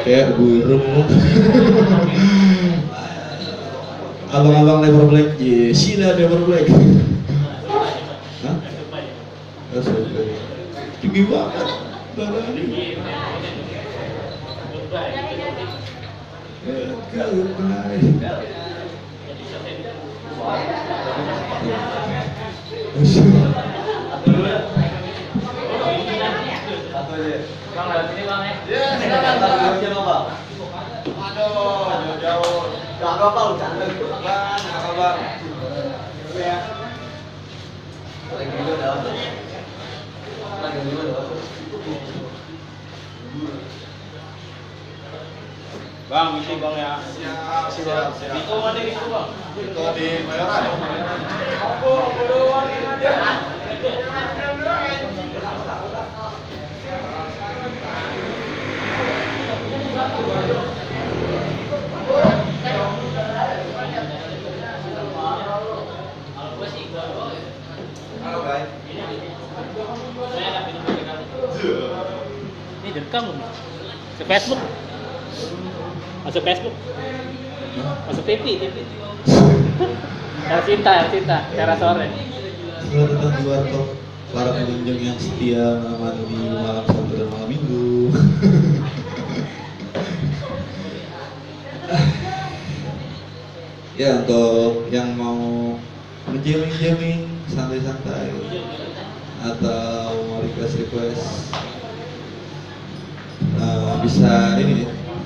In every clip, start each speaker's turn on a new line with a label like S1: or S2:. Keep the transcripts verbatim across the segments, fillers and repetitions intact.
S1: kayak burung. Abang-abang Never Black, iya, Sheila Never Black. Hah? Tinggi banget.
S2: Bang, lewat sini bang ya? Iya, silakan bang. Aduh, jauh. Gak apa-apa, lu cantik. Bang, gak apa-apa. Dulu ya. Lagi dulu dah. Lagi dulu dah. Bang, misi bang ya. Siap, siap, siap. Itu ada itu bang. Itu di Mayoran. Aku, aku doang yang ada. Halo guys.
S3: Ini direkam belum? Ke Facebook? Masuk Facebook? Masuk T V, T V. Yang cinta, yang cinta, cara sore.
S1: Selamat datang di Warkop, para pengunjung yang setia menemani malam Sabtu dan malam Minggu. Ya, untuk yang mau menjamming-jamming santai-santai atau mau request-request uh, bisa ini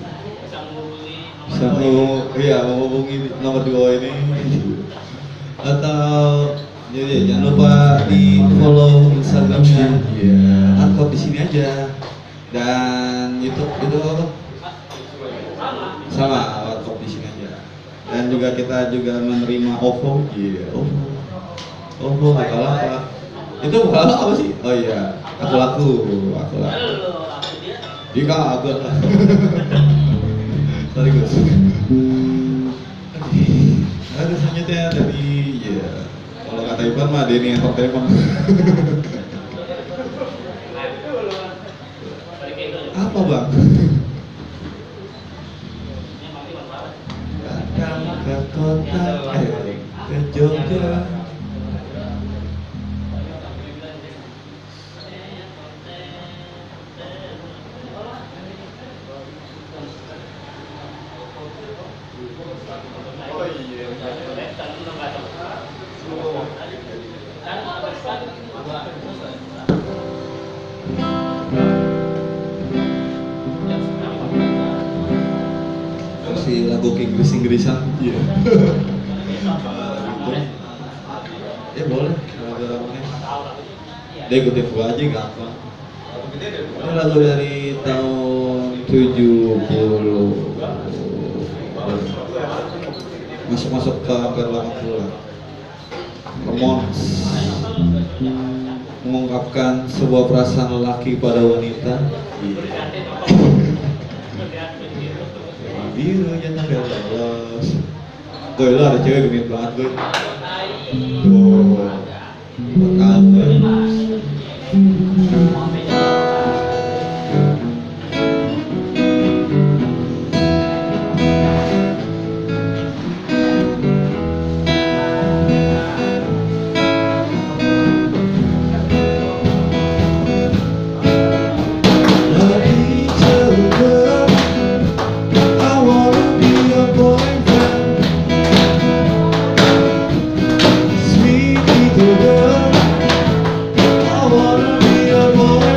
S1: bisa mau iya menghubungi nomor di bawah ini atau jadi jangan lupa di follow Instagramnya ya Warkop di sini aja dan YouTube itu sama Warkop di sini aja. Dan juga kita juga menerima O V O, iya O V O, O V O Bukalapak. Itu Bukalapak apa sih? Oh iya, aku laku, aku laku. Jika aku lah. Sorry Gus. Ada selanjutnya dari ya kalau kata Ivan mah Denny Entertainment. Apa bang? Ke kota, eh, ke Jogja.
S2: Oh iya.
S1: Si lagu Inggris-Inggrisan. Iya. Ya boleh, lagu-lagunya. Dia ikutin gua aja gampang. Ini lagu dari tahun tujuh puluh. Masuk-masuk ke hampir delapan puluh. Ramones mengungkapkan sebuah perasaan lelaki pada wanita. Biru jangan belos. Gue lo ada cewek genit banget gue. Oh, kamu. Sweet little girl, I wanna be your boy.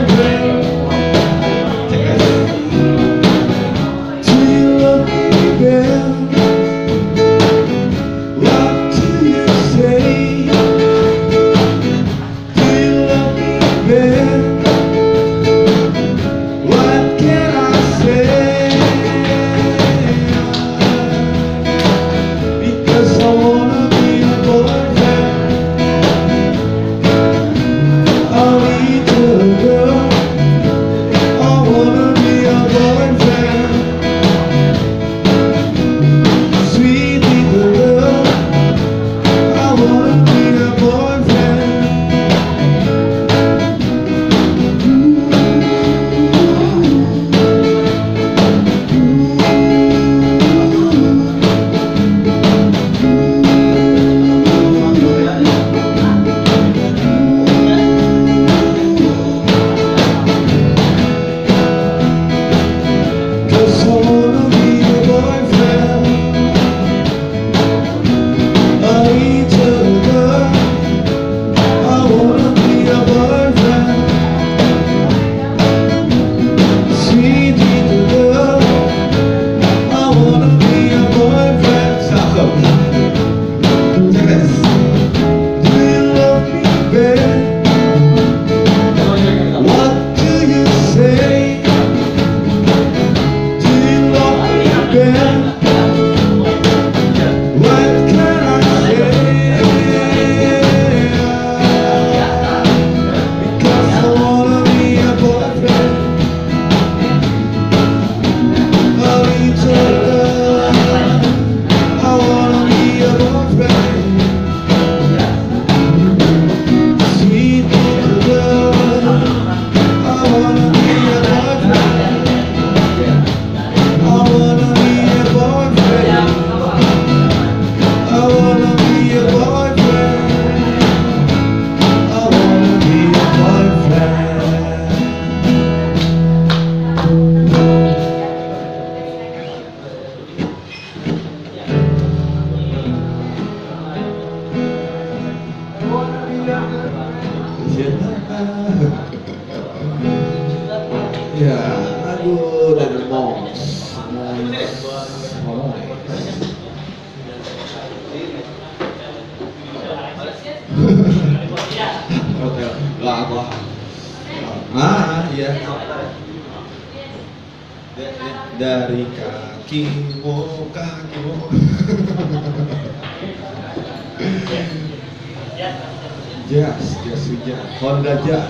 S1: Ya, aduh, dari Moms. Moms. Hotel, lah apa? Ah, iya. Dari kakimu, kakimu. Jazz, jazz hujan, Honda Jazz.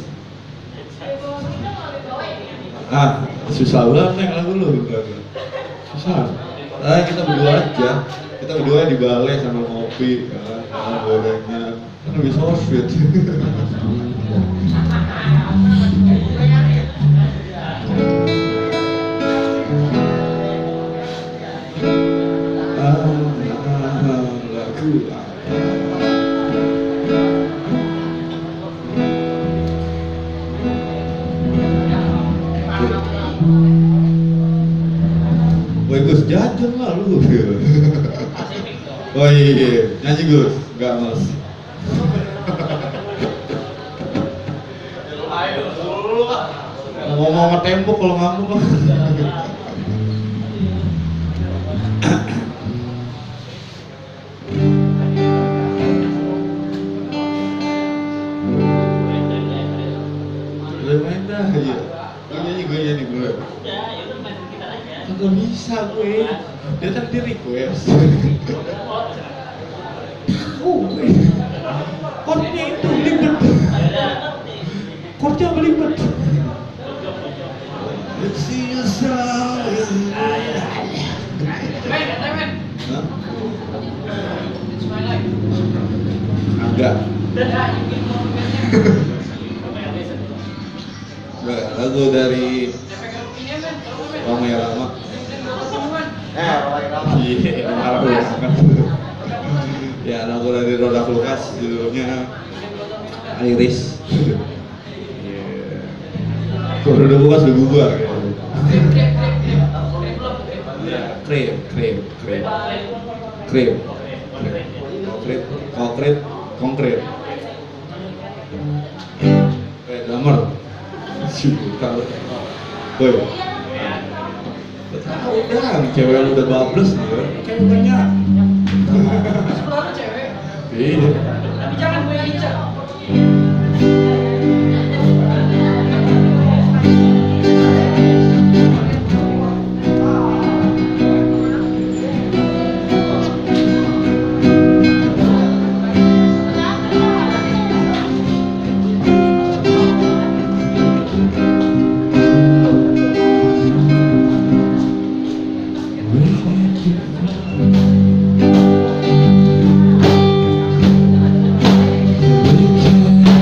S1: Ah, susah banget nih lagu lu, susah. Ah, kita berdua aja, kita berdua di balai sama ngopi, kan, sama gorengan, kan lebih so sweet. Ah, ah, lagu apa? Woi Gus, jajan lah lu. Oh iya, nyanyi Gus, enggak mas. Ngomong sama tembok kalau ngamuk lah. Lu main dah aja. Lu nyanyi gue nyanyi gue. Kagak bisa gue. Dia kan di request. Oh, chordnya itu belibet. Chordnya belibet. Let's see you sound. Hah? Enggak. Enggak, lagu dari Roma Irama.
S2: Eh, orang Irama.
S1: Iya, Roma Irama. Ya, lagu dari Roda Lukas, judulnya Iris. Iya. Kok Roda Lukas udah bubar ya? Krep, krep, krep, krep, konkret, konkret, konkret. Kayak drummer. Tahu. Boy. Tahu dah, cewek lu udah bablas nih. Cewek banyak.
S4: Sekolah lu cewek.
S1: Iya.
S4: Tapi jangan gue yang incer.
S1: We can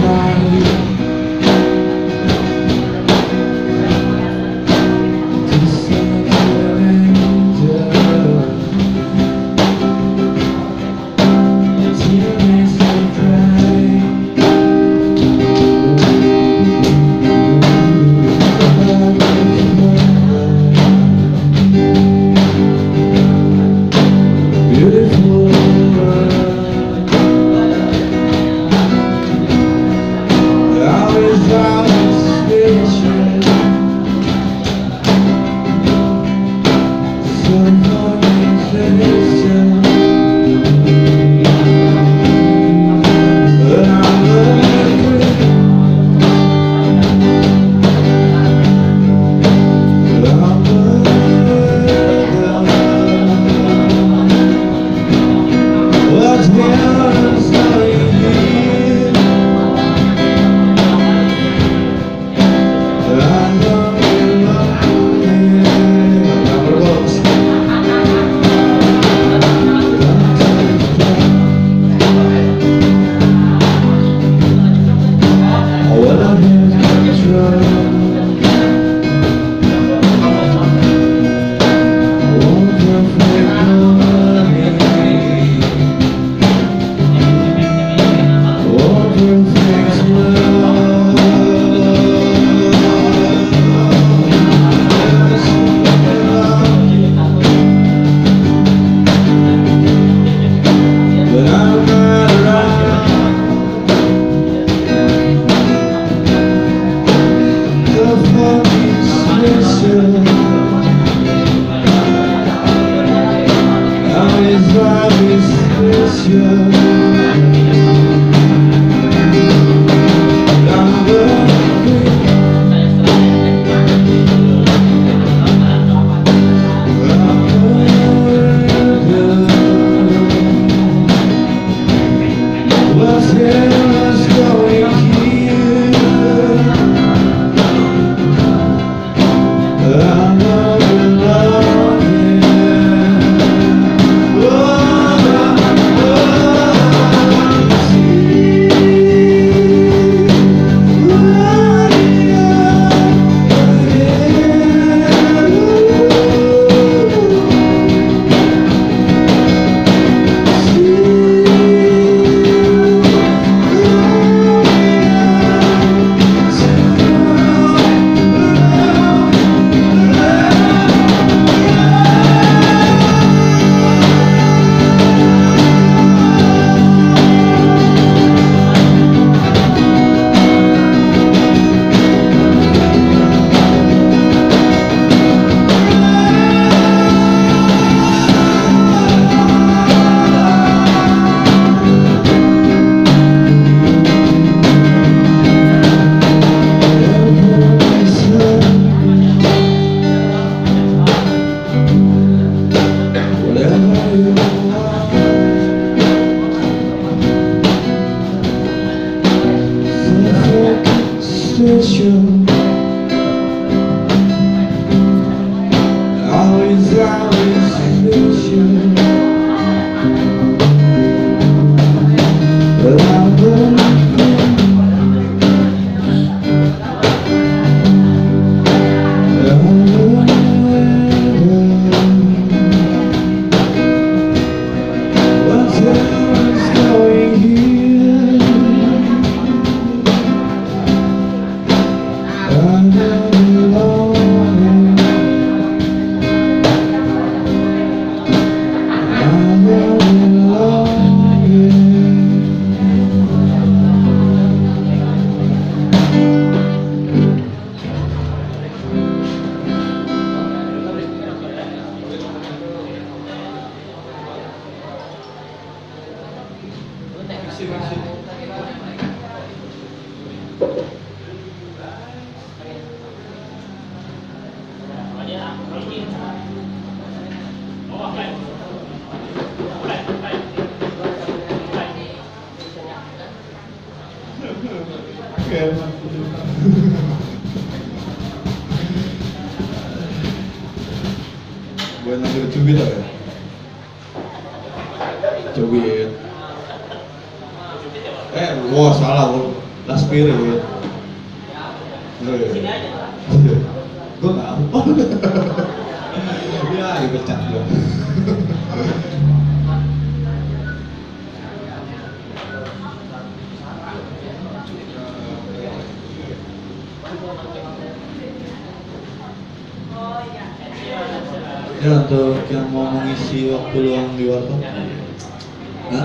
S1: Gue ngambil cubit lah ya. Cubit. Eh, wah salah, last spirit.
S3: Sini aja.
S1: Gue nggak apa. Ya, dipecat gue. Ya, untuk yang mau mengisi waktu luang di warkop. Hah?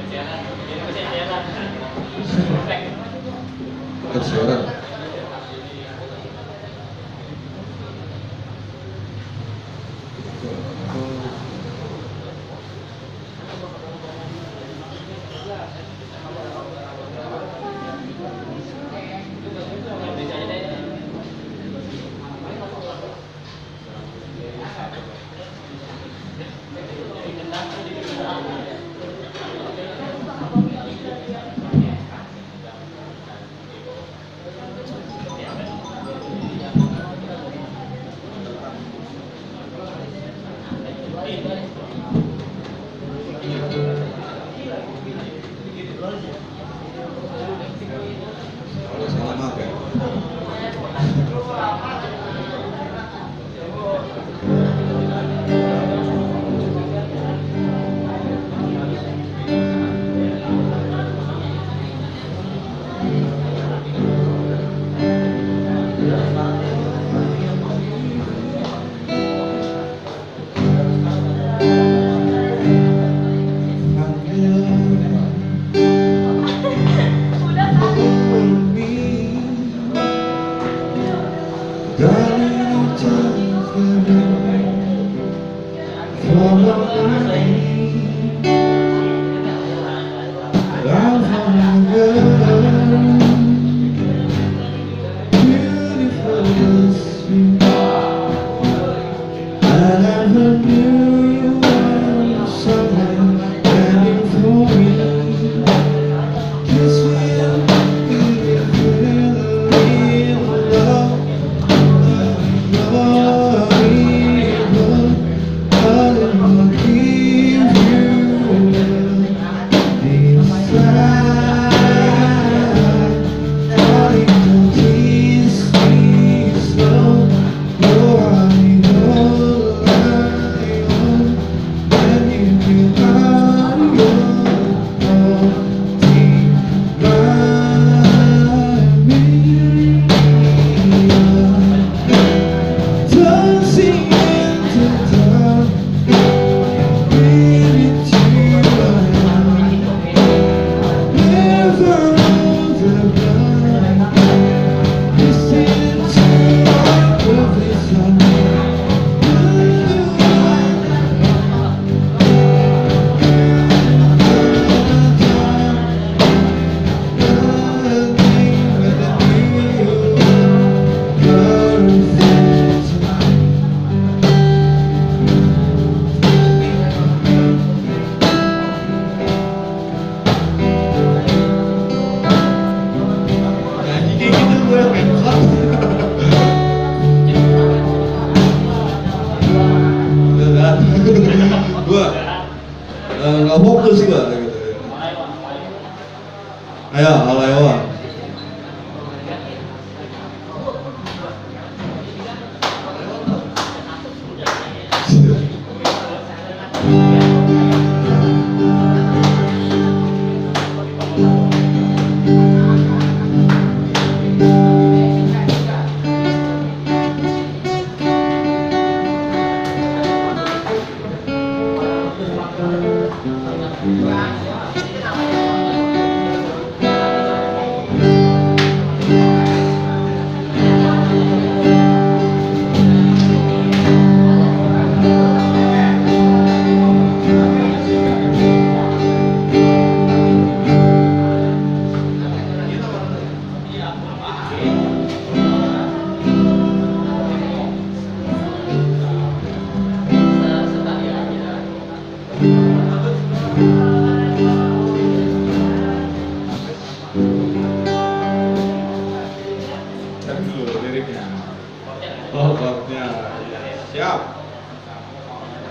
S1: Ed Sheeran. Kalau salah maaf ya. Gua eh, nggak fokus gua gitu. Ayo, Alayawan. Kan dulu liriknya. Oh, chordnya. Siap.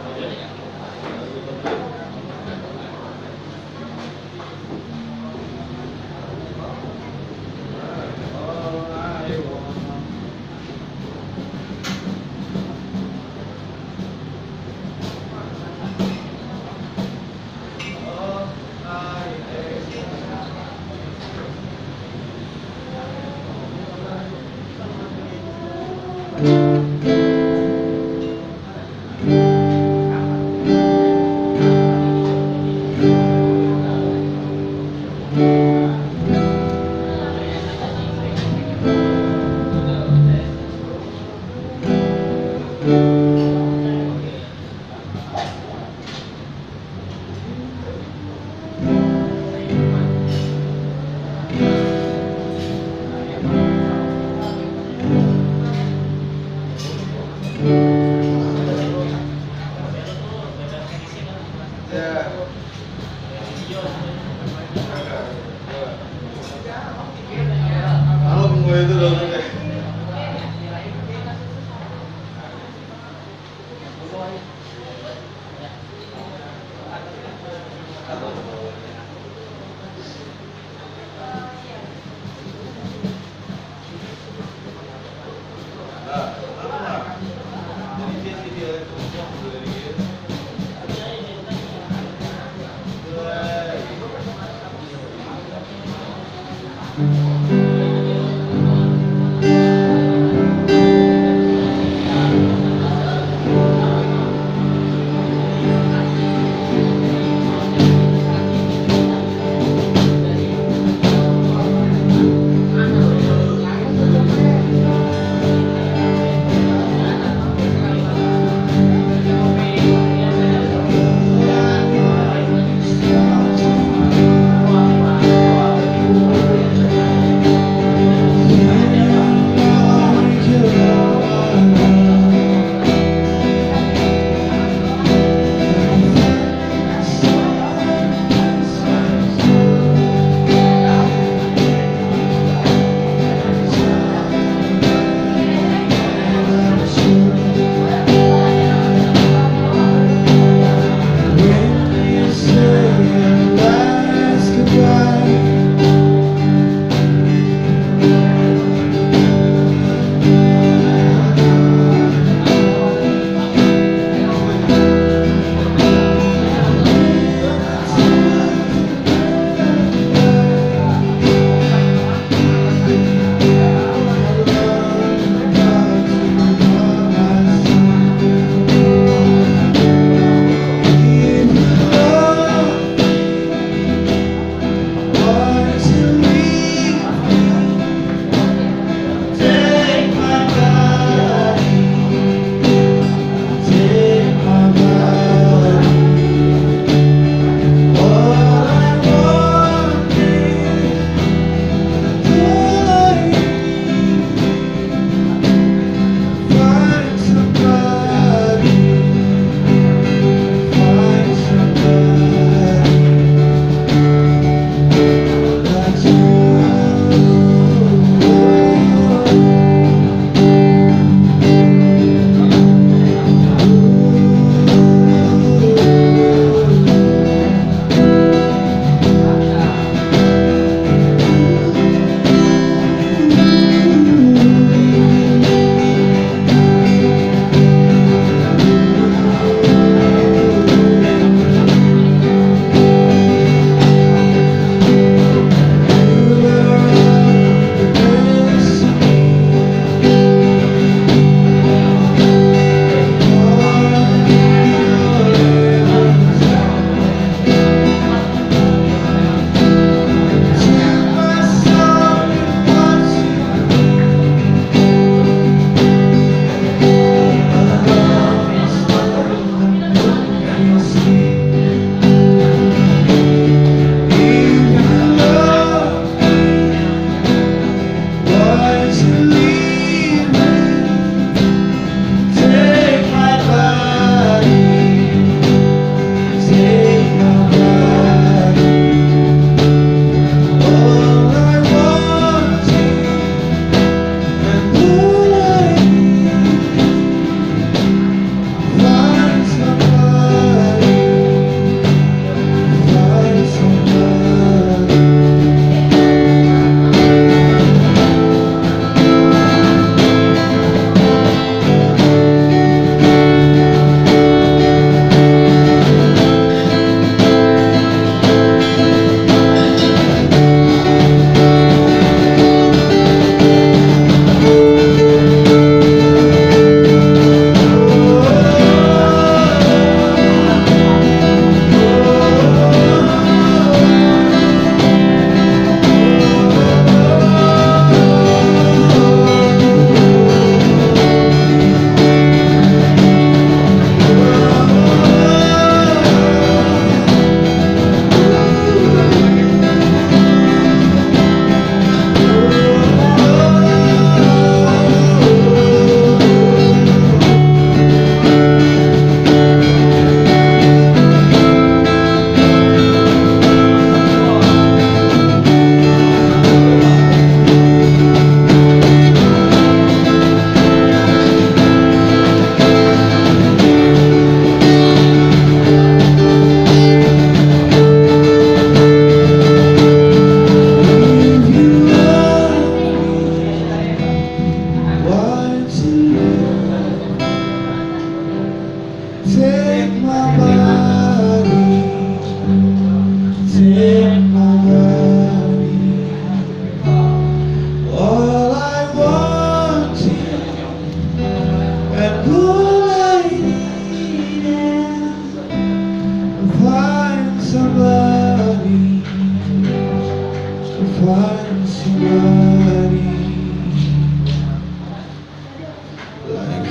S1: Kalau gue itu dong.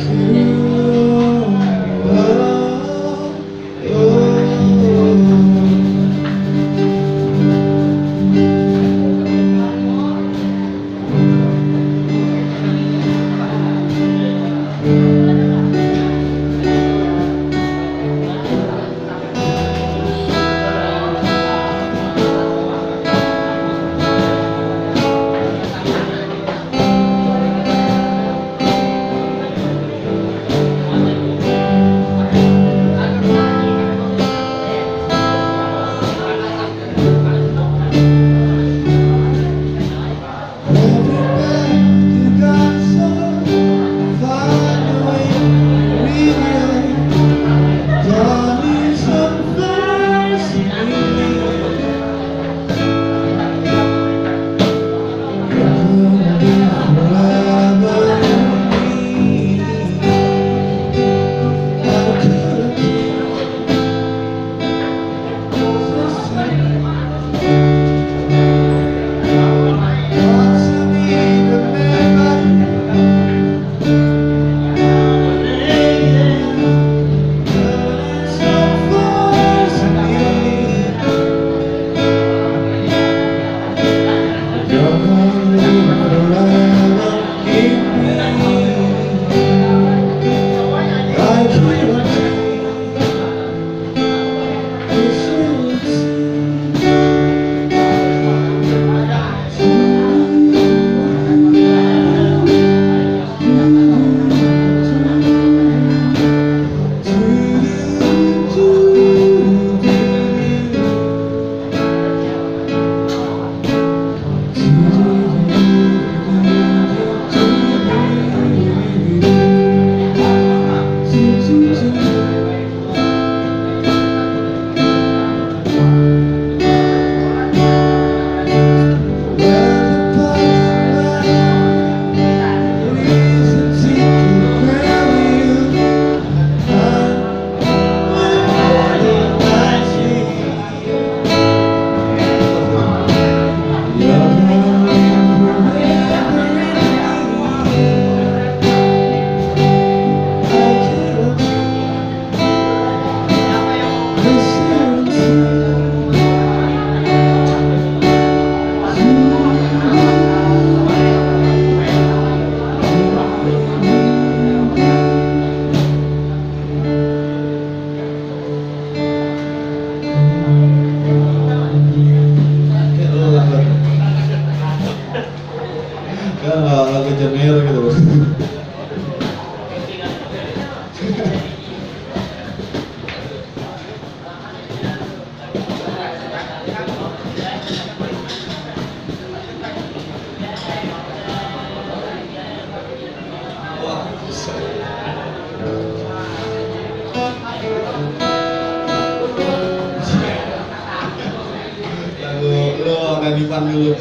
S1: Dipan dulu.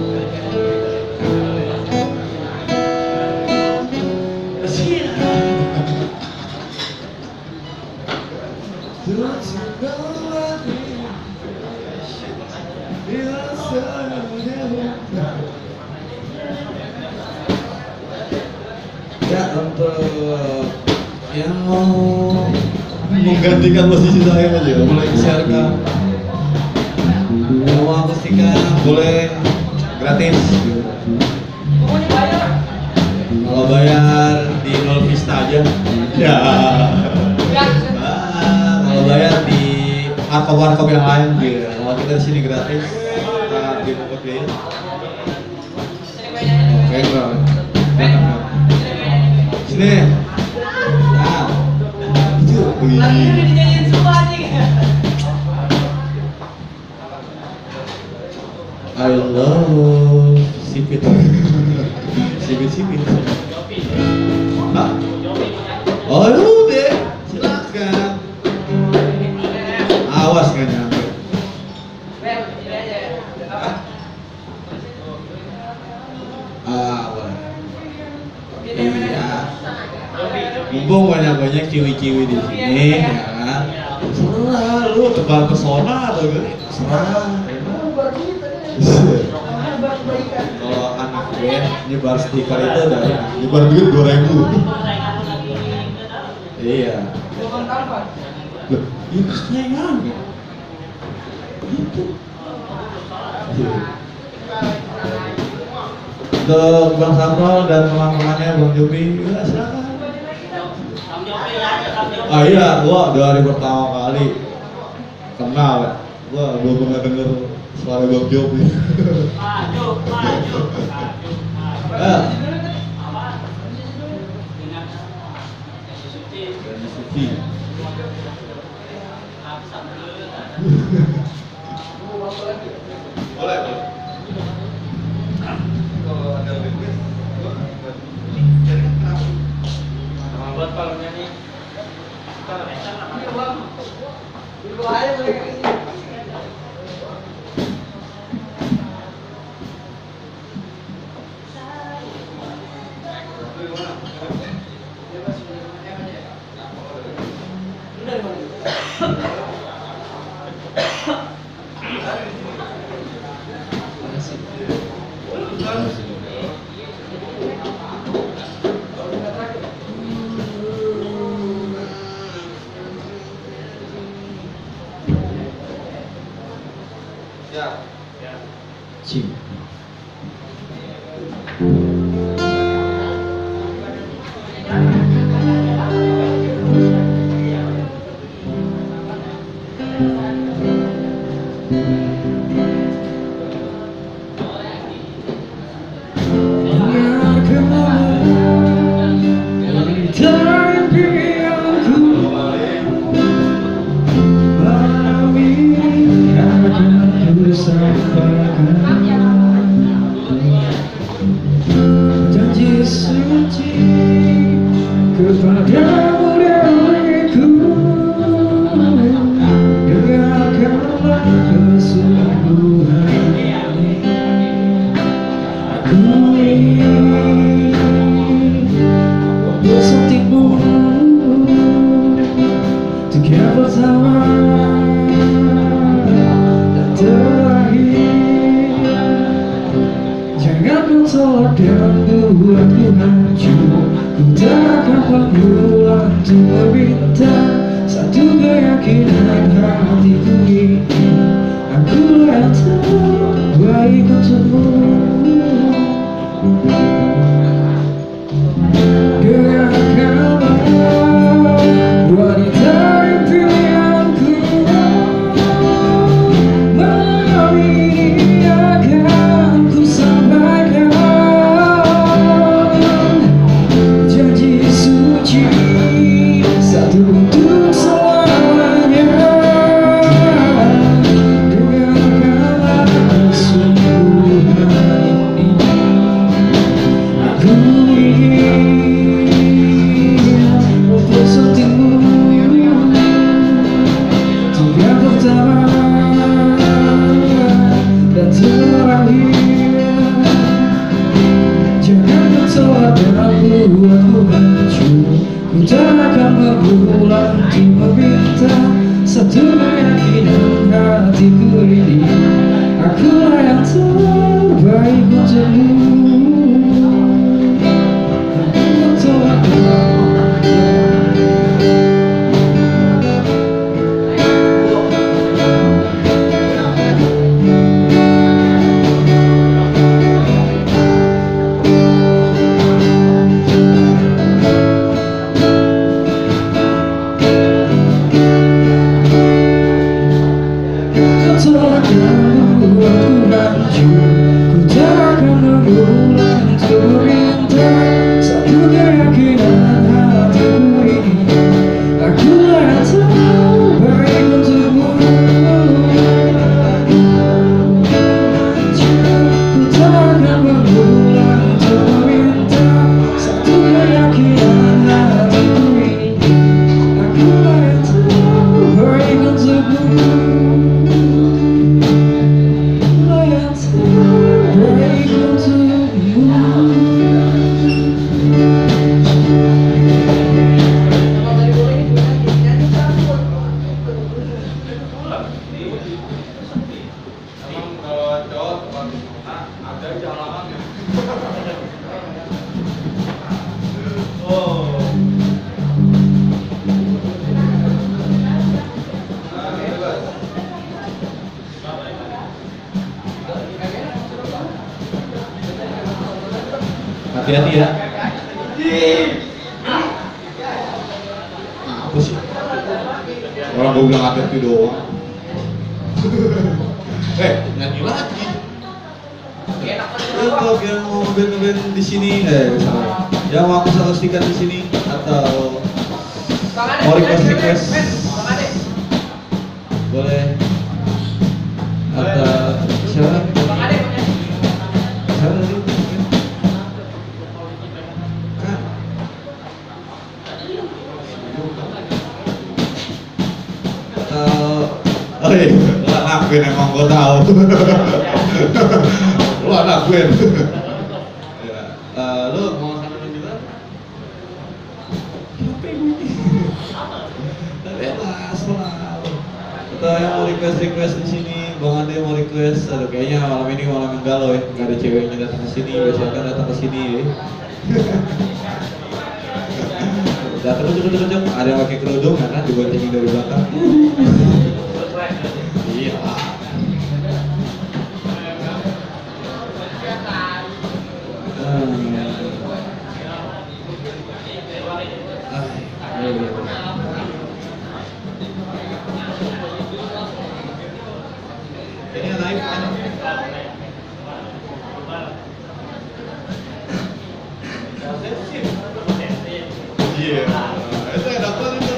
S1: Ya, untuk yang mau menggantikan posisi saya aja, mulai share-kan. Mau akustika boleh gratis. Kalau bayar di Nol Vista aja. Ya. Ah, kalau bayar di warkop-warkop yang lain, ya. Kalau kita di sini gratis. Kita di tempat biaya. Oke, bro. Sini. Nah. Itu. Wih. I love sipit, sipit sipit. Hah? Oh udah, silakan. Awas kan nyampe. Awas. Iya. Mumpung banyak-banyak ciwi-ciwi di sini, ya kan. Serah lu tebal pesona atau gak? Serah. Kalau anak band nyebar stiker itu udah nyebar duit dua ribu. Iya.
S4: Bukan tampan.
S1: Loh, itu saingan. Gitu. Untuk Bang Samuel dan teman-temannya Bang Jopi, ya silakan. Ah iya, gua dari pertama kali kenal, gua belum pernah denger suara Bang Jopi.
S3: Maju, maju,
S1: Eh,
S3: Suci.
S1: Dani Suci. Boleh, boleh. Kalau ada request, gua jadi kenapa?
S3: Buat kalau nyanyi.
S4: Iya bang. Ibu aja mereka ini.
S2: Ya.
S1: Cim.
S5: Janji suci kepadamu dariku, dengarkanlah kesungguhan ini. Aku ingin bersatimu untuk yang pertama dan terakhir. Jangan kau tolak dan buatku hancur. Ku tak akan mengulang untuk meminta satu keyakinan hatiku ini. Aku yang terbaik untukmu. Dengarkanlah wanita impianku, malam ini akan ku sampaikan janji suci satu untuk selamanya. Dengarkanlah kesungguhan ini. Aku ingin bersatimu untuk yang pertama dan terakhir. Jangan kau tolak dan buatku hancur. Ku tak akan mengulang untuk meminta satu keyakinan hatiku ini. Akulah yang terbaik untukmu.
S1: Hati-hati ya. Nah, apa sih? Orang gue bilang hati-hati doang. Eh, nyanyi lagi. Untuk yang mau ngeband-ngeband di sini, eh misalnya, yang mau aku saksikan di sini atau mau request request, boleh. Atau siapa? Siapa tadi? Kan? Atau oh iya, lu anak gue emang gue tahu. Lu anak gue. Ya, eh, lu mau sampai juga? Bebas lah. Atau yang mau request request di sini, Bang Ade mau request. Aduh kayaknya malam ini malam yang galau ya, nggak ada ceweknya datang ke sini, biasanya kan datang ke sini ya. Datang duduk duduk duduk, ada yang pakai kerudung kan, diboncengin dari belakang. Iya. Ini naik kan? Iya. Itu enak banget itu.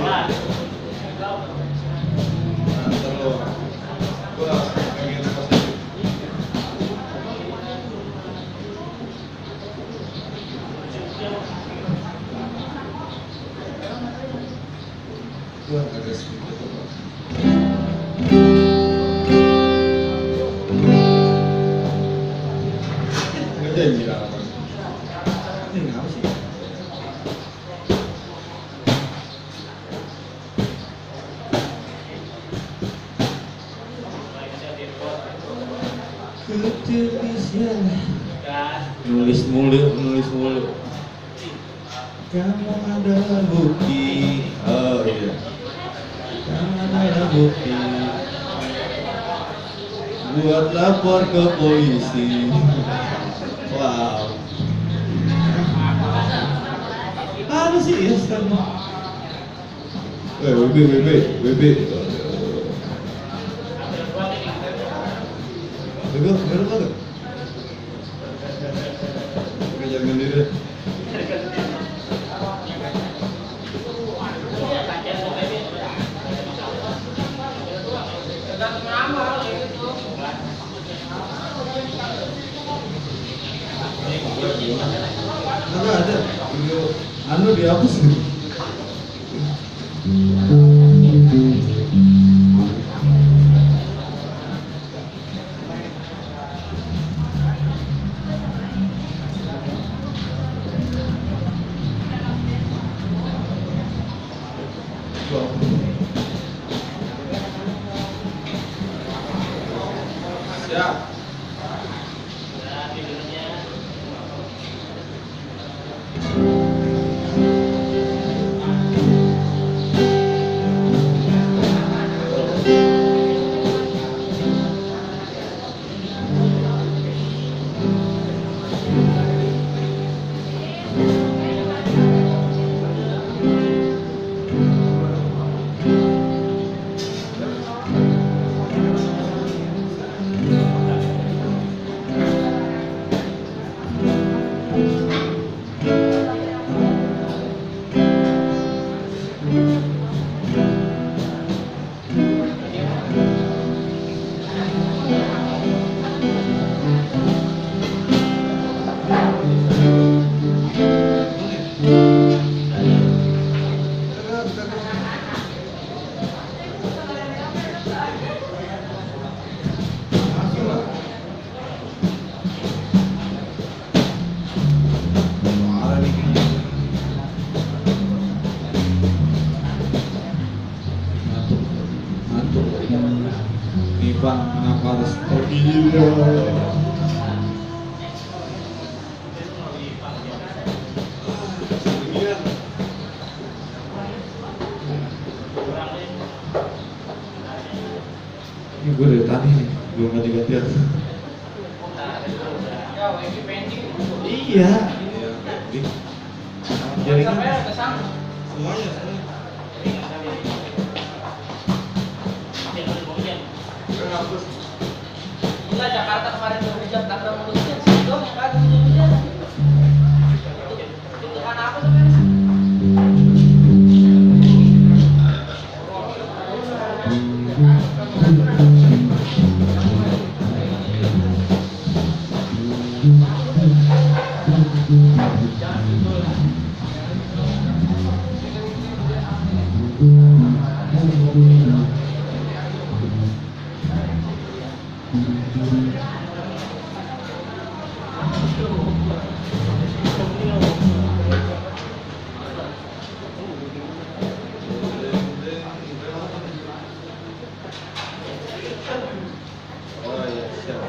S1: Gua ada speaker. Janji lah. Ini ngapa sih? Ketelisian. Nulis mulu, nulis mulu. Kamu ada bukti. Oh iya. Kamu ada bukti. Buat lapor ke polisi. Wow. Apa sih ya sekarang? Eh, W B, W B, W B. Betul, betul betul. Kejar mandiri. Enggak ada. Video anu dihapus. Siap. Bang, kenapa harus pergi ya? Ini gue dari tadi nih, belum ganti-gantian. Iya. Ih, jaringan
S4: Sampai ke sana.
S1: semuanya semuanya.
S4: Gila Jakarta kemarin udah hujan, tanggal mau hujan, sih dong yang kagak hujan-hujan. Itu Tuhan apa sebenarnya?
S1: Oh iya, siap.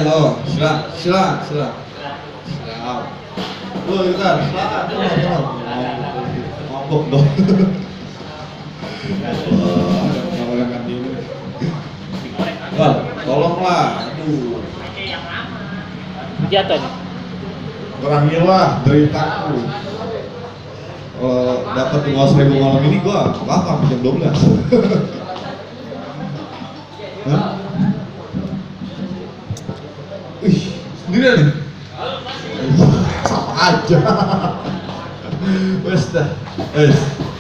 S1: lo, silakan, silakan, silakan. Silakan. Lo Yukan, silakan. Mabok dong. Wah, kalau yang kan ini. Wah, tolonglah. Aduh.
S3: Jatuh nih.
S1: Kurangilah deritaku. Kalau dapat lima ribu malam ini gua bakal sampai jam dua belas. Hah? Ih, sendirian nih? Sama aja. Wes dah. Wes.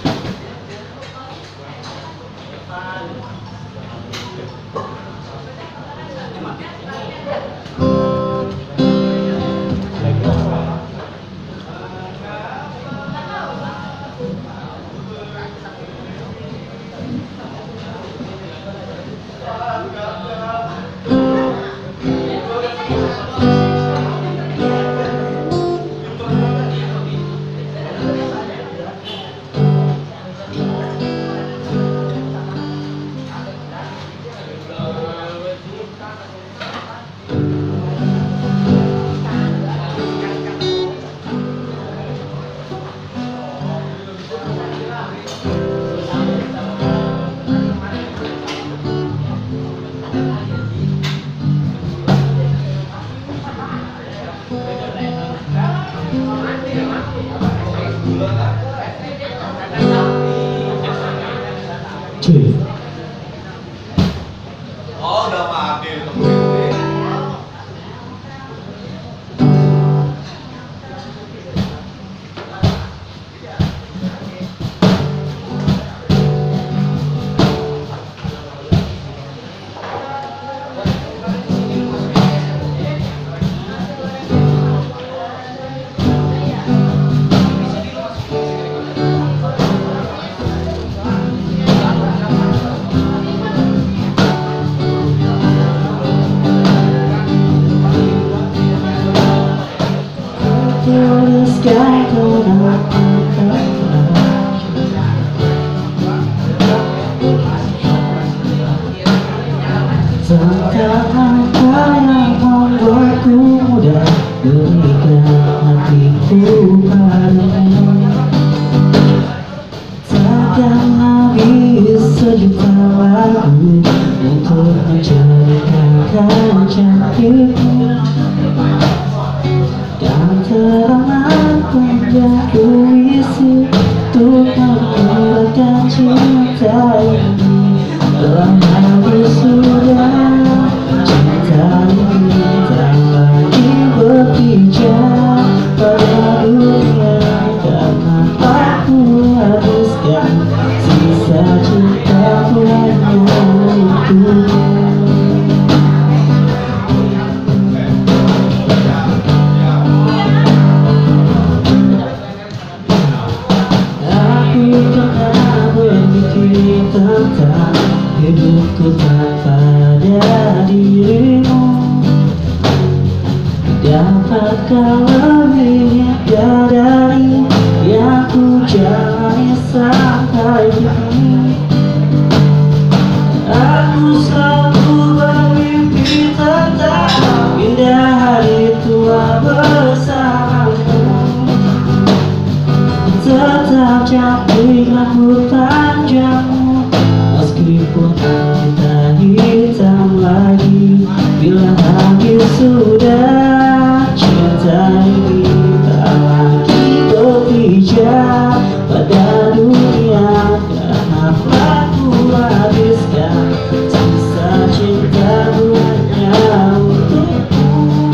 S5: Cuy.
S2: Oh, udah mati.
S5: Tuliskan tentang apa yang membuatku mudah berikan hatiku padamu. Takkan habis sejuta lagu untuk menceritakan cantikmu. Dan terangan yang ku isi untuk menguatkan cinta ini telah habis sudah. Cinta ini tak lagi berpijak pada dunia karena aku habiskan sisa cintaku hanya untukmu. Tentang hidupku tanpa ada dirimu, dapatkah lebih dari yang ku jalani sampai kini. Aku selalu bermimpi tentang indah hari tua bersamamu. Tetap cantik rambut panjangmu, meskipun kita hitam lagi. Bila habis sudah, cinta ini tak lagi berpijak pada dunia karena aku habiskan sisa cintaku hanya untukmu.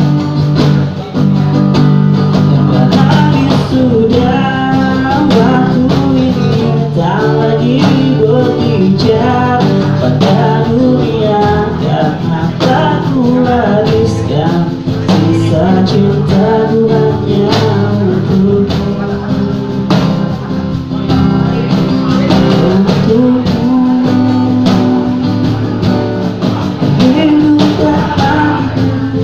S5: Bila habis sudah, waktu ini tak lagi berpijak pada dunia karena aku habiskan sisa cintaku hanya untukmu. Untukmu. Hidup bahagia.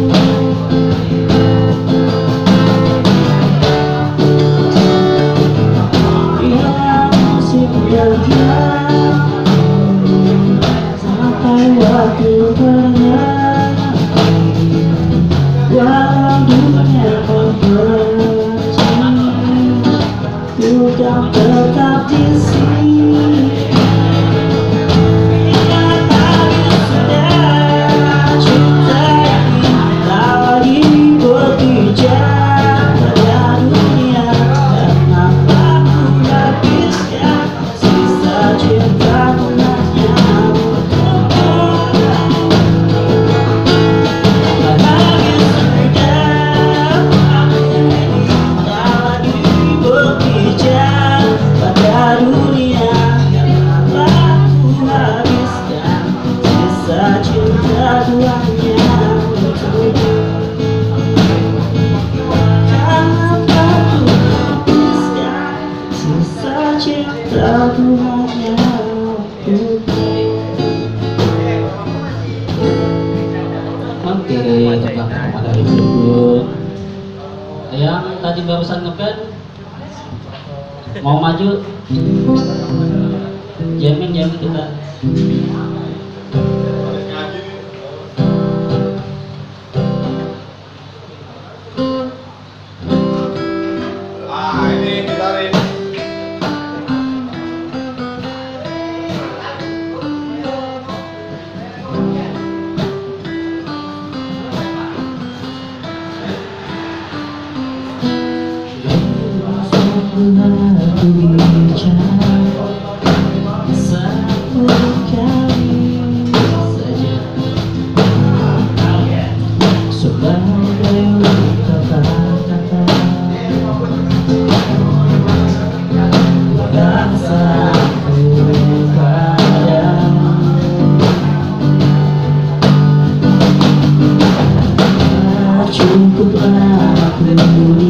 S5: Bila musik berjalan sampai waktu bernyanyi, tetap di sini.
S3: Oke, tebak nama dari berikut. Yang tadi barusan ngeband mau maju, jamin jamin kita.
S2: Ah, ini ditarik.
S5: Cukup aku